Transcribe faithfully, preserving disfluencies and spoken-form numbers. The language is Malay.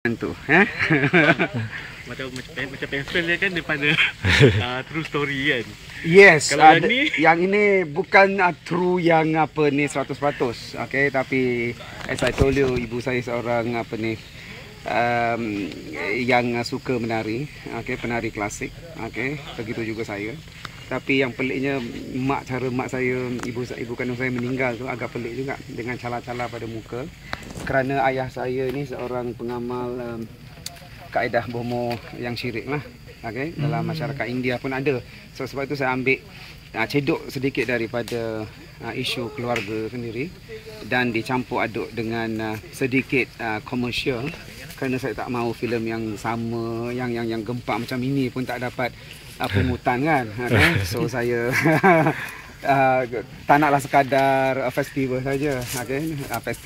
tu, eh? macam macam macam pensel dia kan daripada uh, true story kan. Yes, Kalau uh, yang ni, yang ini bukan uh, true yang apa ni seratus peratus. Okey, tapi as I told you, ibu saya seorang apa ni um, yang uh, suka menari, okey, penari klasik, okey, begitu juga saya. Tapi yang peliknya mak cara mak saya, ibu ibu kandung saya meninggal tu agak pelik juga dengan cala-cala pada muka. Kerana ayah saya ni seorang pengamal um, kaedah bomo yang syirik lah. Okay? Dalam masyarakat India pun ada. So sebab itu saya ambil uh, cedok sedikit daripada uh, isu keluarga sendiri dan dicampur aduk dengan uh, sedikit uh, komersial, kerana saya tak mahu filem yang sama, yang yang yang gempak macam ini pun tak dapat uh, pungutan kan. Okay? So saya uh, tak naklah sekadar uh, festival saja. Okay? Uh, festival